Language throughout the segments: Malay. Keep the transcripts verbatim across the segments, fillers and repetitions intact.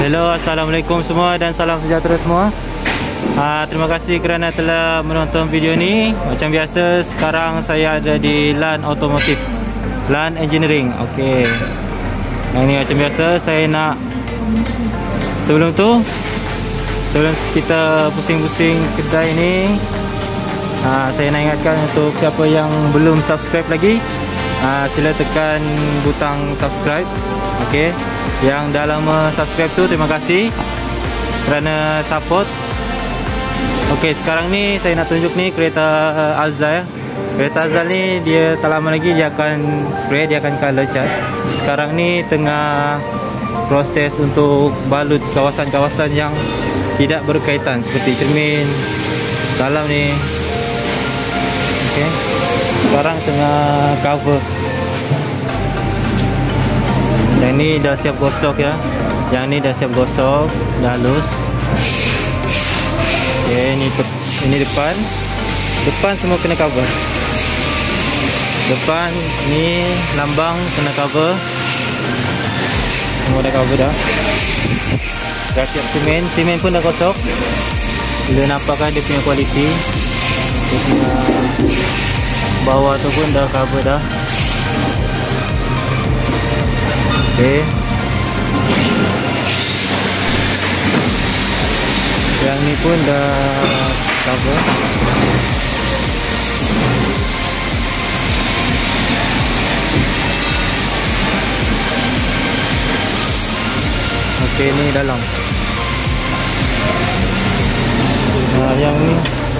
Hello, assalamualaikum semua dan salam sejahtera semua. uh, Terima kasih kerana telah menonton video ni. Macam biasa, sekarang saya ada di LAN Automotive, LAN Engineering. Okey, yang ni macam biasa saya nak, sebelum tu, sebelum kita pusing-pusing kedai ni, uh, saya nak ingatkan untuk siapa yang belum subscribe lagi, uh, sila tekan butang subscribe. Okey, yang dah lama subscribe tu, terima kasih kerana support. Okey, sekarang ni saya nak tunjuk ni kereta uh, Alza ya. Kereta Alza ni dia tak lama lagi dia akan spray, dia akan color cat. Sekarang ni tengah proses untuk balut kawasan-kawasan yang tidak berkaitan seperti cermin dalam ni. Okey, sekarang tengah cover. Yang ni dah siap gosok ya. Yang ni dah siap gosok, dah halus. Okey, ni ini depan. Depan semua kena cover. Depan ni lambang kena cover. Semua dah cover dah. Dah siap semen, semen pun dah gosok. Bila nampak kan dia punya kualiti. Dia punya bawah tu pun dah cover dah. Okay. Yang ni pun dah cover. Okay, ni dalam. Nah, yang ni,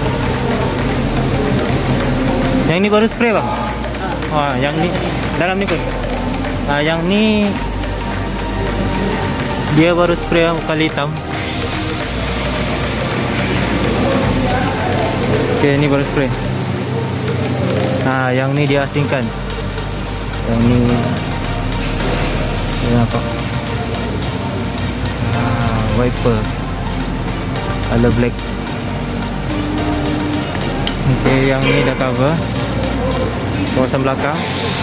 yang ni baru spray bang. Ah, yang ni dalam ni pun. Ah, yang ni dia baru spray kali hitam. Okey, ni baru spray. Nah, yang ni dia asingkan. Yang ni ni apa? Ah, wiper color black. Okey, yang ni dah cover kawasan belakang.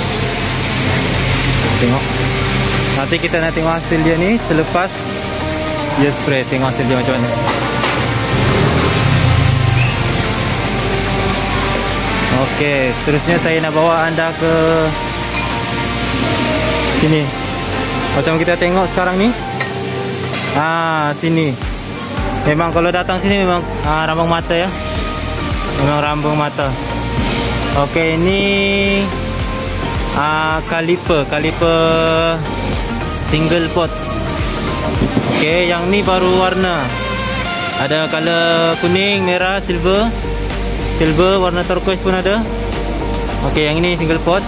Tengok. Nanti kita nak tengok hasil dia ni selepas dia spray. Tengok hasil dia macam mana. Okey, seterusnya saya nak bawa anda ke sini. Macam kita tengok sekarang ni. Ah, sini. Memang kalau datang sini memang ah, rambung mata ya. Memang rambung mata. Okey, ini ah, kaliper, kaliper single pot. Okey, yang ni baru warna. Ada color kuning, merah, silver. Silver, warna turquoise pun ada. Okey, yang ini single pot.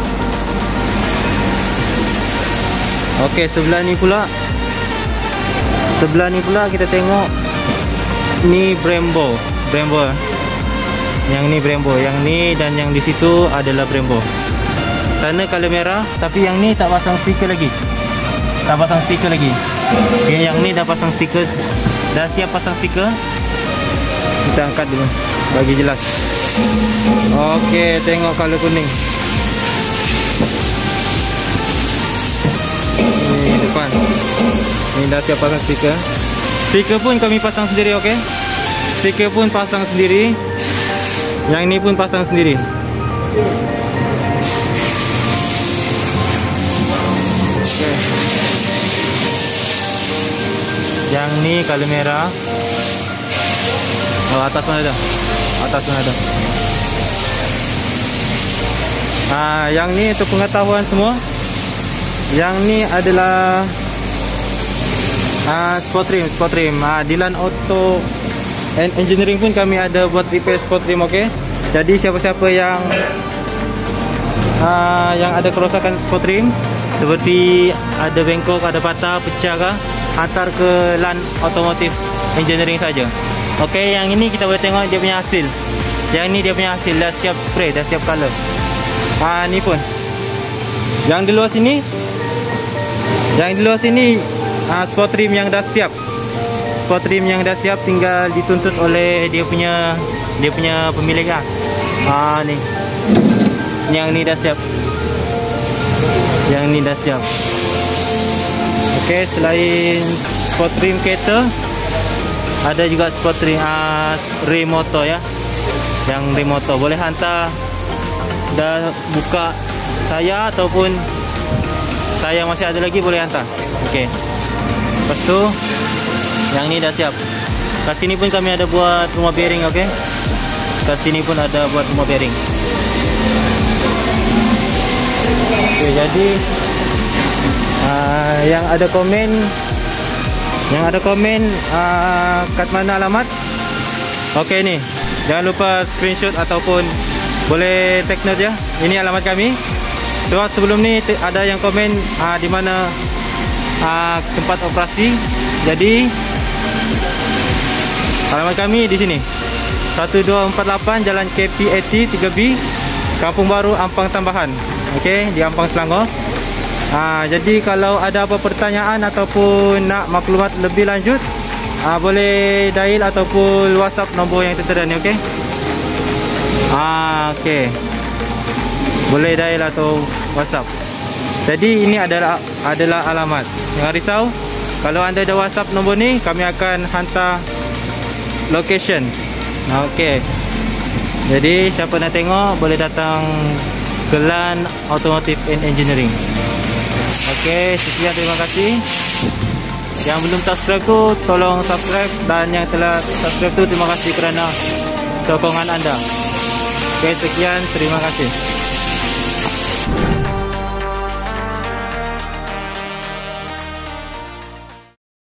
Okey, sebelah ni pula. Sebelah ni pula kita tengok ni Brembo, Brembo. Yang ni Brembo, yang ni dan yang di situ adalah Brembo. Sana color merah, tapi yang ni tak pasang stiker lagi. Tak pasang stiker lagi. Okay, yang ni dah pasang stiker. Dah siap pasang stiker. Kita angkat dulu bagi jelas. Okey, tengok color kuning. Ni depan. Ni dah siap pasang stiker. Stiker pun kami pasang sendiri, okey. Stiker pun pasang sendiri. Yang ni pun pasang sendiri. Yang ni color merah. Oh, atas pun ada. Atas pun ada. Ah, yang ni untuk pengetahuan semua. Yang ni adalah ah, sport trim, sport trim. Ah, di LAN Auto and Engineering pun kami ada buat repair sport trim, okey. Jadi siapa-siapa yang ah, yang ada kerosakan sport trim, seperti ada bengkok, ada patah, pecah kah, hantar ke LAN Automotive Engineering saja. Okey, yang ini kita boleh tengok dia punya hasil. Yang ini dia punya hasil, dah siap spray, dah siap color. Ah, ni pun. Yang di luar sini, yang di luar sini ah, sport trim yang dah siap. Sport trim yang dah siap tinggal dituntut oleh dia punya dia punya pemilik lah. Ah, ni. Yang ni dah siap. Yang ni dah siap. Okey, selain sport rim kereta, ada juga sport rim uh, rim motor ya. Yang rim motor boleh hantar, dah buka saya ataupun saya masih ada lagi, boleh hantar. Okey. Lepas tu yang ni dah siap. Kat sini pun kami ada buat rumah bearing, okey. Kat sini pun ada buat rumah bearing. Okey, jadi uh, yang ada komen yang ada komen uh, kat mana alamat? Okey ni. Jangan lupa screenshot ataupun boleh take note ya. Ini alamat kami. So sebelum ni ada yang komen uh, di mana uh, tempat operasi. Jadi alamat kami di sini. satu dua empat lapan Jalan K P A T tiga B, Kampung Baru, Ampang Tambahan. Okey, di Ampang, Selangor. Ha, jadi kalau ada apa pertanyaan ataupun nak maklumat lebih lanjut, ha, boleh dial ataupun WhatsApp nombor yang tertera ni, okey. Ah, okey. Boleh dial atau WhatsApp. Jadi ini adalah adalah alamat. Jangan risau. Kalau anda ada WhatsApp nombor ni, kami akan hantar location. Okey. Jadi siapa nak tengok boleh datang ke LAN Automotive and Engineering. Okey, sekian, terima kasih. Yang belum subscribe tu tolong subscribe, dan yang telah subscribe tu terima kasih kerana sokongan anda. Okey, sekian, terima kasih.